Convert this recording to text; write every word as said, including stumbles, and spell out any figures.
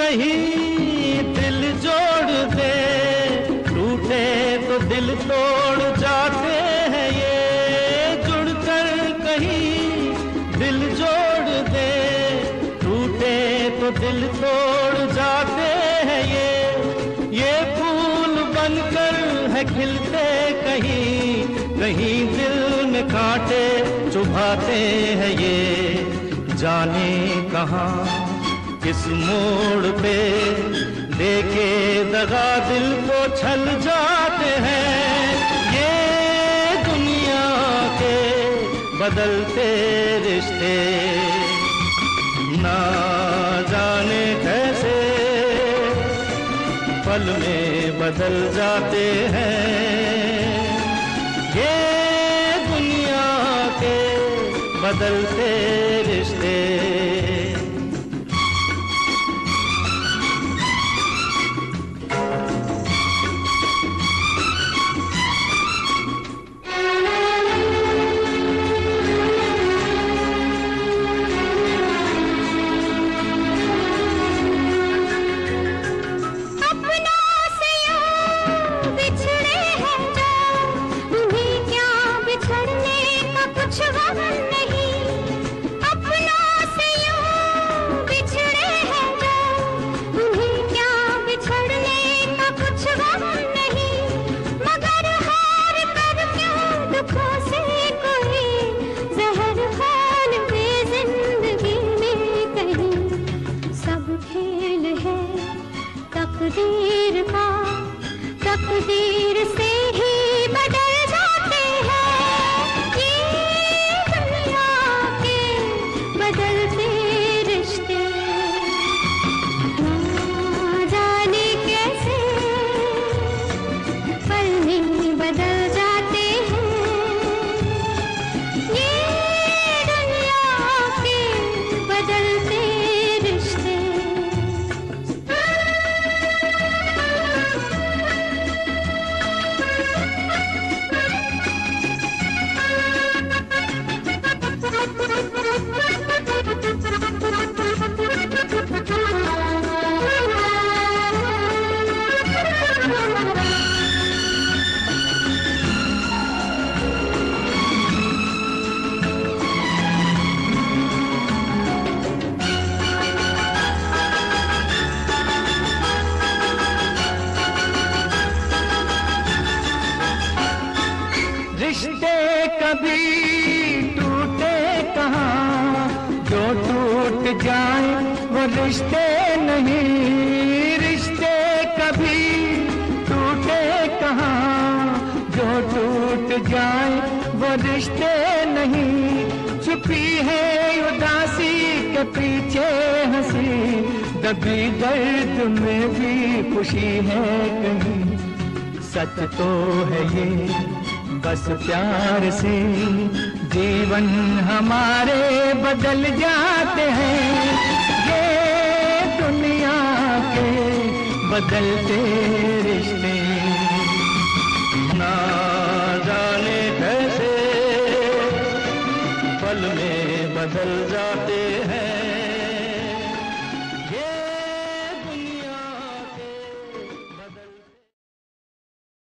कहीं दिल जोड़ दे, टूटे तो दिल तोड़ जाते हैं ये। जुड़कर कहीं दिल जोड़ दे, टूटे तो दिल तोड़ जाते हैं ये। ये फूल बनकर है खिलते कहीं, कहीं दिल में कांटे चुभाते हैं ये। जाने कहाँ किस मोड़ पे देके दगा दिल को छल जाते हैं ये। दुनिया के बदलते रिश्ते ना जाने कैसे पल में बदल जाते हैं ये। दुनिया के बदलते रिश्ते। तकदीर का तकदीर से ही बदल जाते हैं ये दुनिया के बदलते रिश्ते। ना जाने कैसे पल में बदल जाते हैं ये दुनिया के बदलते रिश्ते। रिश्ते कभी टूटे कहाँ, जो टूट जाए वो रिश्ते नहीं। रिश्ते कभी टूटे कहाँ, जो टूट जाए वो रिश्ते नहीं। छुपी है उदासी के पीछे हंसी, दबी दर्द में भी खुशी है कहीं। सच तो है ये बस प्यार से जीवन हमारे बदल जाते हैं ये दुनिया के बदलते रिश्ते। ना जाने कैसे पल में बदल जाते हैं